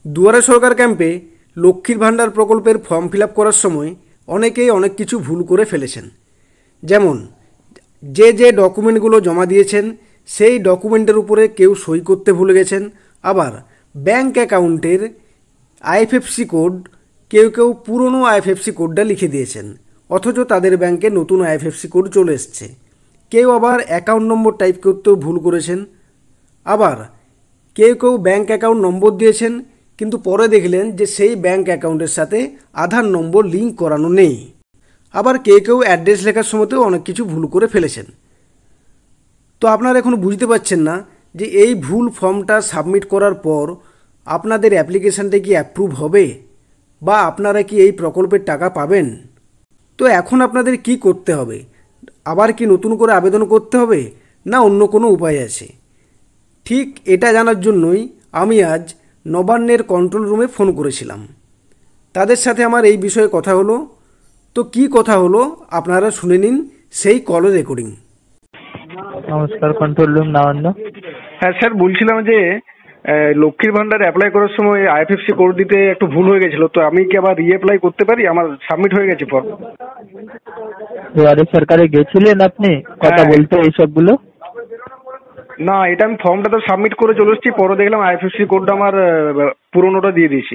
দুয়ারে সরকার ক্যাম্পে লক্ষ্মীর ভাণ্ডার প্রকল্পের ফর্ম ফিল আপ করার সময় অনেকেই অনেক কিছু ভুল করে ফেলেছেন। যেমন যে ডকুমেন্টগুলো জমা দিয়েছেন সেই ডকুমেন্টের উপরে কেউ সই করতে ভুলে গেছেন, আবার ব্যাঙ্ক অ্যাকাউন্টের আইএফএসসি কোড কেউ পুরনো আইএফএসসি কোডটা লিখে দিয়েছেন, অথচ তাদের ব্যাংকে নতুন আইএফএসসি কোড চলে এসছে। কেউ আবার অ্যাকাউন্ট নম্বর টাইপ করতেও ভুল করেছেন। আবার কেউ ব্যাঙ্ক অ্যাকাউন্ট নম্বর দিয়েছেন, কিন্তু পরে দেখলেন যে সেই ব্যাঙ্ক অ্যাকাউন্টের সাথে আধার নম্বর লিঙ্ক করানো নেই। আবার কেউ অ্যাড্রেস লেখার সময়তেও অনেক কিছু ভুল করে ফেলেছেন। তো আপনারা এখন বুঝতে পারছেন না যে এই ভুল ফর্মটা সাবমিট করার পর আপনাদের অ্যাপ্লিকেশানটা কি অ্যাপ্রুভ হবে বা আপনারা কি এই প্রকল্পের টাকা পাবেন। তো এখন আপনাদের কি করতে হবে? আবার কি নতুন করে আবেদন করতে হবে, না অন্য কোনো উপায় আছে? ঠিক এটা জানার জন্যই আমি আজ নবান্নের কন্ট্রোল রুমে ফোন করেছিলাম। তাদের সাথে আমার এই বিষয়ে কথা হলো। তো কি কথা হলো আপনারা শুনে নিন সেই কল রেকর্ডিং। নমস্কার, কন্ট্রোল রুম নবান্ন। হ্যাঁ স্যার, বলছিলাম যে লক্ষ্মীর ভান্ডার অ্যাপ্লাই করার সময় আইএফএসসি কোড দিতে একটু ভুল হয়ে গেছিল, তো আমি কি আবার রিঅ্যাপ্লাই করতে পারি? আমার সাবমিট হয়ে গেছে ফর্ম। দুয়ারে সরকারে গেছিলেন আপনি কথা বলতে এইসবগুলো? না, এটা আমি ফর্মটা তো সাবমিট করে চলে এসেছি, পরে দেখলাম আইএফএসসি কোডটা আমার পুরোনোটা দিয়ে দিয়েছি।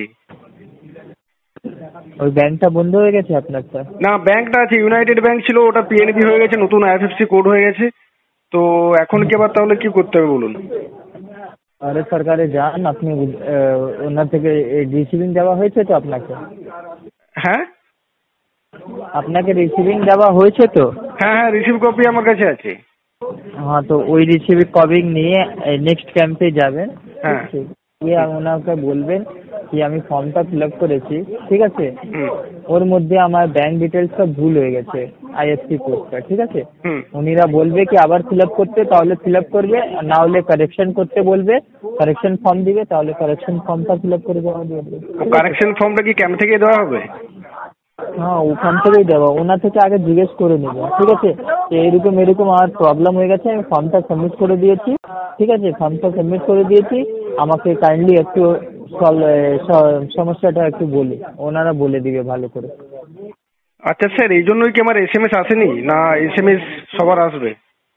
ওই ব্যাংকটা বন্ধ হয়ে গেছে আপনার? স্যার না, ব্যাংকটা আছে, ইউনাইটেড ব্যাংক ছিল, ওটা পিএনবি হয়ে গেছে, নতুন আইএফএসসি কোড হয়ে গেছে। তো এখন কি আবার তাহলে কি করতে হবে বলুন? দুয়ারে সরকারে যান আপনি, ওনার থেকে রিসিভিং দেওয়া হয়েছে তো আপনাকে? হ্যাঁ, আপনাকে রিসিভিং দেওয়া হয়েছে তো? হ্যাঁ, রিসিভ কপি আমার কাছে আছে। হ্যাঁ, তো ওই রিসিভিং কপি নিয়ে নেক্সট ক্যাম্পে যাবেন। হ্যাঁ, গিয়ে ওনাকে বলবেন কি আমি ফর্মটা ফিল আপ করেছি, ঠিক আছে, হুম, ওর মধ্যে আমার ব্যাংক ডিটেলসটা ভুল হয়ে গেছে, আইএফসি কোডটা, ঠিক আছে। হুম। উনিরা বলবে কি আবার ফিল আপ করতে, তাহলে ফিল আপ করবে, আর না হলে কারেকশন করতে বলবে, কারেকশন ফর্ম দিবে, তাহলে কারেকশন ফর্মটা ফিল আপ করে দেওয়া হবে। কারেকশন ফর্মটা কি ক্যাম্প থেকে দেওয়া হবে? হ্যাঁ, ওখান থেকেই দেবো। ওনার থেকে আগে জিজ্ঞেস করে নেবো, ঠিক আছে, যে এরকম আমার প্রবলেম হয়ে গেছে, আমি ফর্মটা সাবমিট করে দিয়েছি, ঠিক আছে, ফর্মটা সাবমিট করে দিয়েছি, আমাকে কাইন্ডলি একটু সমস্যাটা একটু বলি, ওনারা বলে দিবে ভালো করে। আচ্ছা স্যার, এই জন্যই কি আমার এসএমএস আসেনি, না এসএমএস সবার আসবে?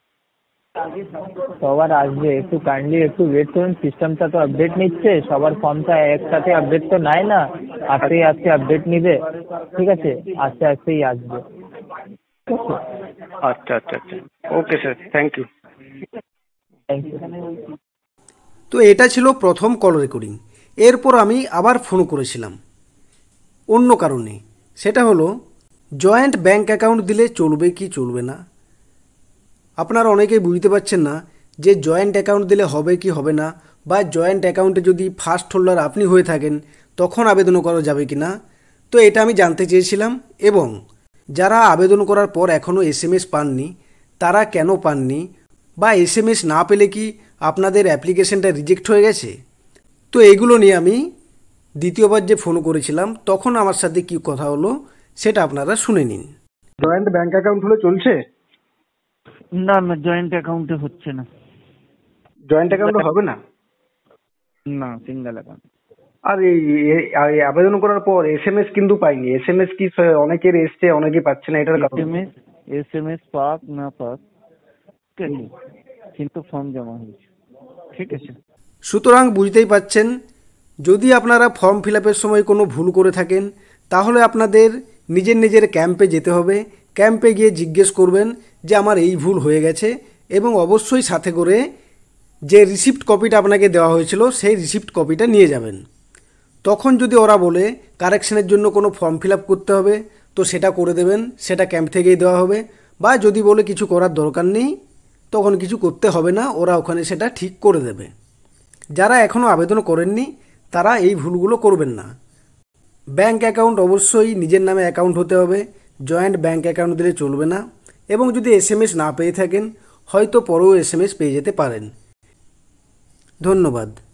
সবার আসবে, একটু কাইন্ডলি একটু ওয়েট করুন, সিস্টেমটা তো আপডেট নিচ্ছে, সবার ফর্মটা একসাথে আপডেট তো নাই না, আস্তে আস্তে আপডেট নিবে, ঠিক আছে, আস্তে আস্তেই আসবে। আচ্ছা, okay sir, thank you. Thank you. তো এটা ছিল প্রথম কল রেকর্ডিং। এরপর আমি আবার ফোন করেছিলাম অন্য কারণে। সেটা হলো জয়েন্ট ব্যাঙ্ক অ্যাকাউন্ট দিলে চলবে কি চলবে না। আপনারা অনেকেই বুঝতে পারছেন না যে জয়েন্ট অ্যাকাউন্ট দিলে হবে কি হবে না, বা জয়েন্ট অ্যাকাউন্টে যদি ফার্স্ট হোল্ডার আপনি হয়ে থাকেন তখন আবেদন করা যাবে কি না। তো এটা আমি জানতে চেয়েছিলাম, এবং যারা আবেদন করার পর এখনও এসএমএস পাননি তারা কেন পাননি, বা এসএমএস না পেলে কি আপনাদের অ্যাপ্লিকেশনটা রিজেক্ট হয়ে গেছে। তো এগুলো নিয়ে আমি দ্বিতীয়বার যে ফোন করেছিলাম তখন আমার সাথে কি কথা হলো সেটা আপনারা শুনে নিন। জয়েন্ট ব্যাংক অ্যাকাউন্ট হলে চলছে? না, জয়েন্ট অ্যাকাউন্টে হচ্ছে না। জয়েন্ট অ্যাকাউন্টে হবে না? না, সিঙ্গেল অ্যাকাউন্ট। আর এই আবেদন করার পর এসএমএস কিন্তু পাইনি। এসএমএস কি অনেকের এসছে, অনেকে পাচ্ছে না, এটার কারণ? এসএমএস পাক না পাক, ঠিক আছে, কিন্তু ফর্ম জমা হয়েছে, ঠিক আছে। সুতরাং বুঝতেই পাচ্ছেন, যদি আপনারা ফর্ম ফিল আপের সময় কোনো ভুল করে থাকেন তাহলে আপনাদের নিজের ক্যাম্পে যেতে হবে। ক্যাম্পে গিয়ে জিজ্ঞেস করবেন যে আমার এই ভুল হয়ে গেছে, এবং অবশ্যই সাথে করে যে রিসিপ্ট কপিটা আপনাকে দেওয়া হয়েছিল সেই রিসিপ্ট কপিটা নিয়ে যাবেন। তখন যদি ওরা বলে কারেকশনের জন্য কোনো ফর্ম ফিল আপ করতে হবে তো সেটা করে দেবেন, সেটা ক্যাম্প থেকেই দেওয়া হবে। বা যদি বলে কিছু করার দরকার নেই তখন কিছু করতে হবে না, ওরা ওখানে সেটা ঠিক করে দেবে। যারা এখনও আবেদন করেননি তারা এই ভুলগুলো করবেন না। ব্যাঙ্ক অ্যাকাউন্ট অবশ্যই নিজের নামে অ্যাকাউন্ট হতে হবে, জয়েন্ট ব্যাঙ্ক অ্যাকাউন্ট দিলে চলবে না। এবং যদি এসএমএস না পেয়ে থাকেন হয়তো পরেও এসএমএস পেয়ে যেতে পারেন। ধন্যবাদ।